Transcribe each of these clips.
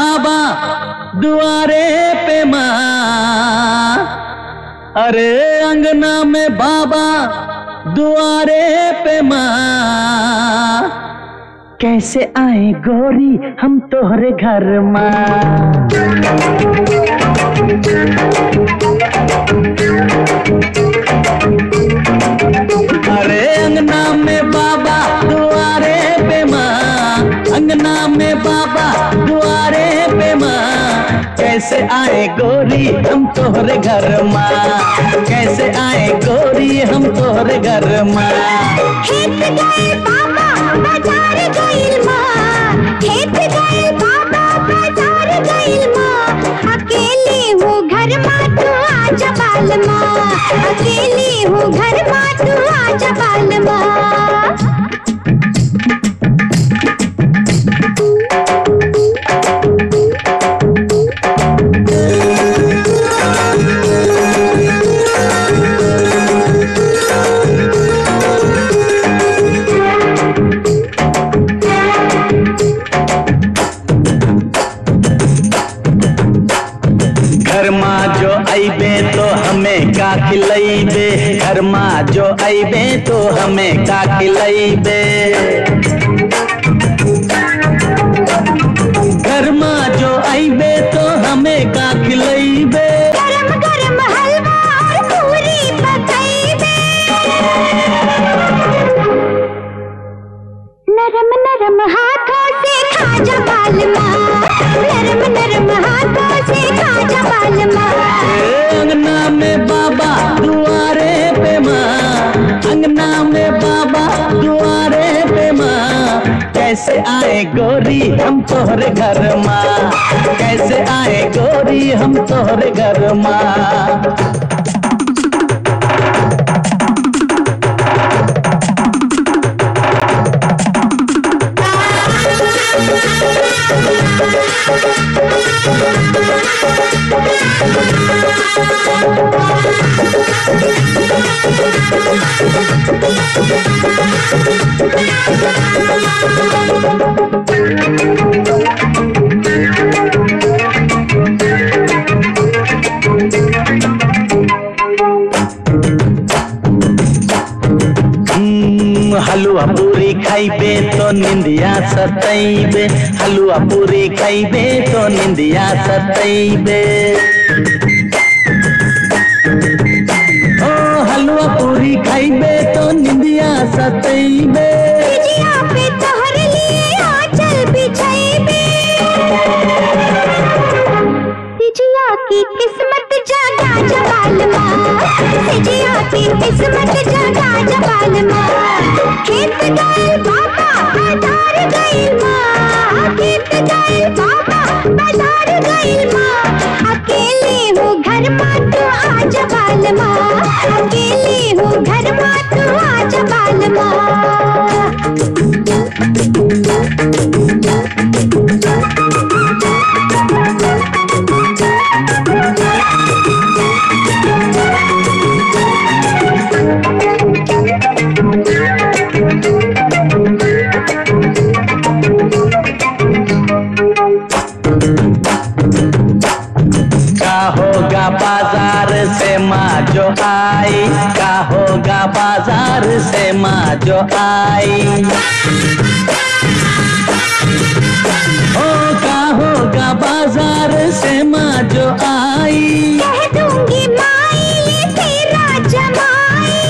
बाबा दुआरे पे माँ, अरे अंगना में बाबा दुआरे पे माँ, कैसे आए गोरी हम तोहरे घर माँ। अरे अंगना में बाबा दुआरे पे माँ, अंगना में बाबा दुआरे पे माँ, कैसे आए गोरी हम तोहरे घर माँ, कैसे आए गोरी हम तोहरे घर माँ। खेत गए बाबा बाजार गइल माँ, खेत गए बाबा बाजार गइल माँ, अकेली हूँ घर माँ तू आजा बाल माँ, अकेली हूँ घर माँ तू आजा बाल माँ। घर माँ जो आइबे तो हमें का खिलाइबे, घर माँ जो आइबे तो हमें का खिलाइबे, घर माँ जो आइबे तो हमें का खिलाइबे। गरम गरम हलवा और पूरी पकाइबे, नरम नरम हाथों से खाजा बाल माँ, नरम नरम हाथों से खाजा बाल माँ। अंगना में बाबा दुआरे पे माँ, अंगना में बाबा दुआरे पे माँ, कैसे आए गोरी हम तोहरे घर माँ, कैसे आए गोरी हम तोहरे घर माँ। हलुआ पूरी खाइबे तो निंदिया सताइबे, हलुआ पूरी खाइबे तो निंदिया सताइबे। ओ हलुआ पूरी खाइबे तो निंदिया सताइबे। जिया पे तोहरे लिए आंचल बिछाइबे, जिया की किस्मत जागा जबाल माँ, जिया की किस्मत जागा जबाल माँ। खेत गए बाबा बाजार गइल माँ, खेत गए बाबा बाजार गइल माँ, अकेली हूँ घर माँ तू आजा बाल माँ, अकेली हूँ घर माँ तू आजा बाल माँ। बाजार से माँ जो आई, का होगा बाजार से माँ जो आई, ओ का होगा बाजार से माँ जो आई। कह दूंगी माई ये तेरा जमाई,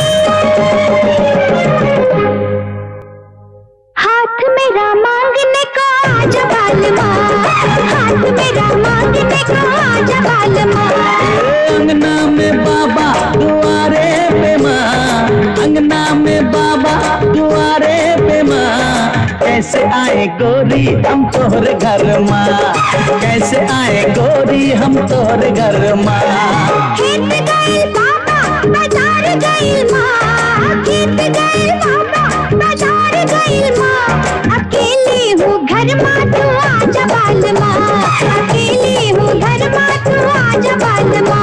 हाथ मेरा मांगने को आजा बाल माँ, हाथ मेरा मांगने को आजा बाल माँ। अंगना में बाबा दुआरे पे माँ, अंगना में बाबा दुआरे पे माँ, कैसे आए गोरी हम तोहरे घर माँ, कैसे आए गोरी हम तोहरे घर माँ। खेत गए बाबा बाजार गइल माँ, खेत गए बाबा बाजार गइल माँ, अकेली हूँ घर माँ तू आजा बाल माँ, अकेली हूँ घर माँ तू आजा बाल माँ।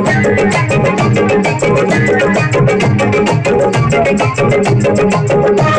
Thank you.